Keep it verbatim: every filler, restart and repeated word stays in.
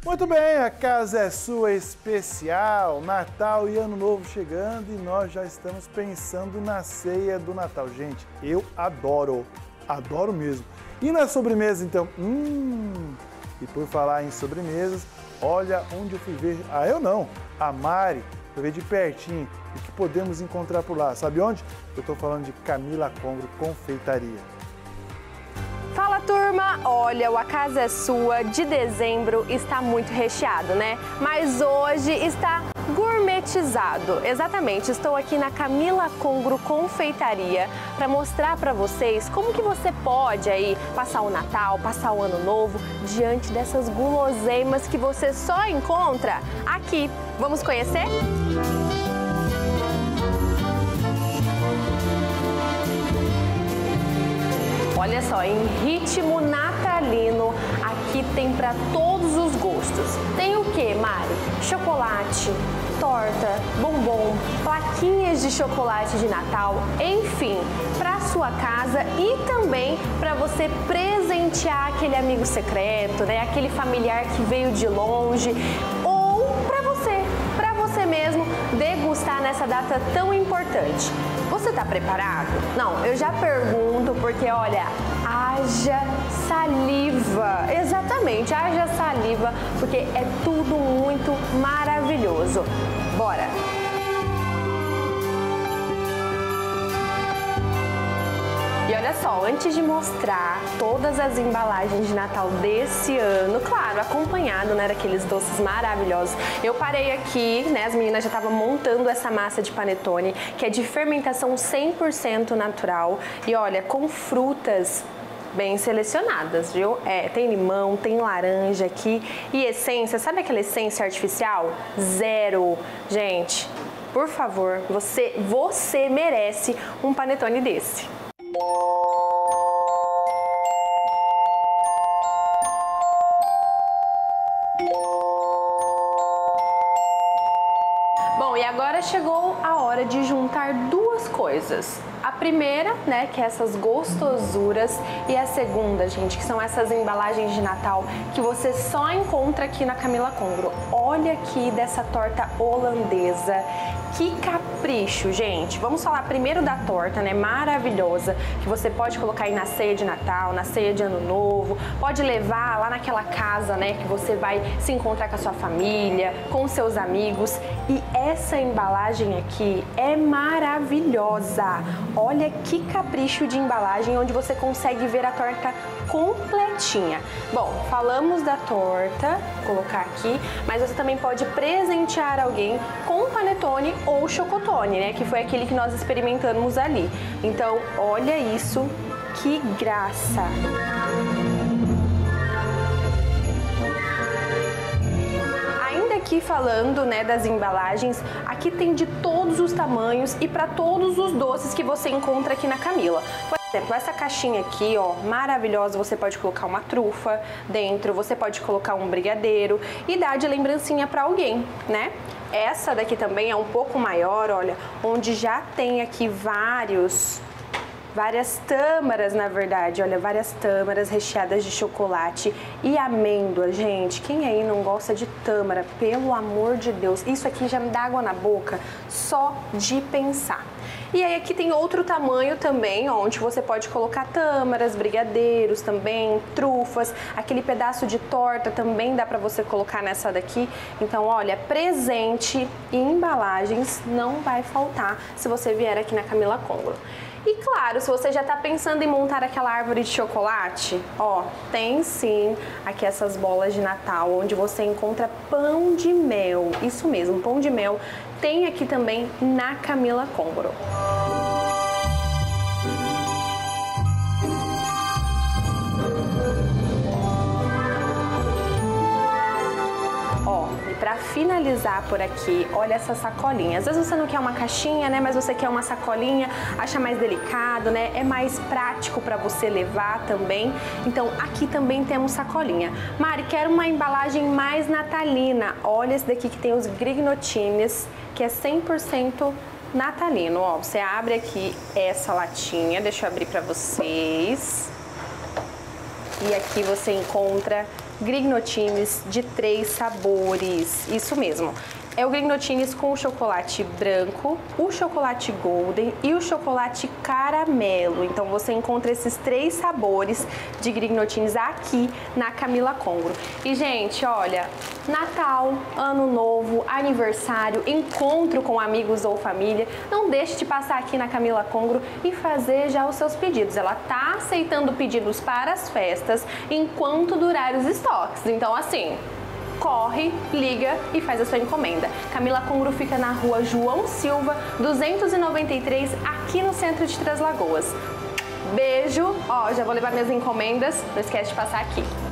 Muito bem, a casa é sua especial, Natal e Ano Novo chegando e nós já estamos pensando na ceia do Natal. Gente, eu adoro, adoro mesmo. E na sobremesa então? Hum, e por falar em sobremesas, olha onde eu fui ver, ah eu não, a Mari, eu ver de pertinho o que podemos encontrar por lá. Sabe onde? Eu estou falando de Camila Congro Confeitaria. Fala turma, olha, o A Casa é Sua de dezembro está muito recheado, né? Mas hoje está gourmetizado. Exatamente, estou aqui na Camila Congro Confeitaria para mostrar para vocês como que você pode aí passar o Natal, passar o Ano Novo diante dessas guloseimas que você só encontra aqui. Vamos conhecer? Olha só, em ritmo natalino, aqui tem para todos os gostos. Tem o que, Mari? Chocolate, torta, bombom, plaquinhas de chocolate de Natal, enfim, para sua casa e também para você presentear aquele amigo secreto, né? Aquele familiar que veio de longe, ou para você, para você mesmo degustar nessa data tão importante. Você está preparado? Não, eu já pergunto porque, olha, haja saliva. Exatamente, haja saliva, porque é tudo muito maravilhoso. Bora! E olha só, antes de mostrar todas as embalagens de Natal desse ano, claro, acompanhado, né, daqueles doces maravilhosos, eu parei aqui, né, as meninas já estavam montando essa massa de panetone, que é de fermentação cem por cento natural e olha, com frutas bem selecionadas, viu? É, tem limão, tem laranja aqui e essência, sabe aquela essência artificial? Zero. Gente, por favor, você, você merece um panetone desse. Bom, e agora chegou a hora de juntar duas coisas. A primeira, né, que é essas gostosuras, e a segunda, gente, que são essas embalagens de Natal que você só encontra aqui na Camila Congro. Olha aqui dessa torta holandesa. Que capricho, gente! Vamos falar primeiro da torta, né? Maravilhosa, que você pode colocar aí na ceia de Natal, na ceia de Ano Novo, pode levar lá naquela casa, né? Que você vai se encontrar com a sua família, com seus amigos. E essa embalagem aqui é maravilhosa! Olha que capricho de embalagem, onde você consegue ver a torta completinha. Bom, falamos da torta, vou colocar aqui, mas você também pode presentear alguém com panetone ou chocotone, né? Que foi aquele que nós experimentamos ali. Então, olha isso, que graça! Ainda aqui falando, né, das embalagens, aqui tem de todos os tamanhos e para todos os doces que você encontra aqui na Camila. Por exemplo, essa caixinha aqui, ó, maravilhosa, você pode colocar uma trufa dentro, você pode colocar um brigadeiro e dar de lembrancinha para alguém, né? Essa daqui também é um pouco maior, olha, onde já tem aqui vários, várias tâmaras, na verdade, olha, várias tâmaras recheadas de chocolate e amêndoa, gente. Quem aí não gosta de tâmara? Pelo amor de Deus, isso aqui já me dá água na boca só de pensar. E aí aqui tem outro tamanho também, onde você pode colocar tâmaras, brigadeiros também, trufas, aquele pedaço de torta também dá pra você colocar nessa daqui. Então, olha, presente e embalagens não vai faltar se você vier aqui na Camila Congro. E claro, se você já está pensando em montar aquela árvore de chocolate, ó, tem sim aqui essas bolas de Natal, onde você encontra pão de mel. Isso mesmo, pão de mel tem aqui também na Camila Congro. Ó, e para finalizar por aqui, olha essa sacolinha. Às vezes você não quer uma caixinha, né, mas você quer uma sacolinha, acha mais delicado, né, é mais prático para você levar também. Então aqui também temos sacolinha. Mari, quero uma embalagem mais natalina. Olha esse daqui que tem os grignotines, que é cem por cento natalino. Ó, você abre aqui essa latinha, deixa eu abrir para vocês. E aqui você encontra grignotines de três sabores, isso mesmo. É o grignotines com o chocolate branco, o chocolate golden e o chocolate caramelo. Então você encontra esses três sabores de grignotines aqui na Camila Congro. E gente, olha, Natal, Ano Novo, aniversário, encontro com amigos ou família, não deixe de passar aqui na Camila Congro e fazer já os seus pedidos. Ela tá aceitando pedidos para as festas enquanto durar os estoques. Então assim, corre, liga e faz a sua encomenda. Camila Congro fica na rua João Silva, duzentos e noventa e três, aqui no centro de Três Lagoas. Beijo, ó, já vou levar minhas encomendas, não esquece de passar aqui.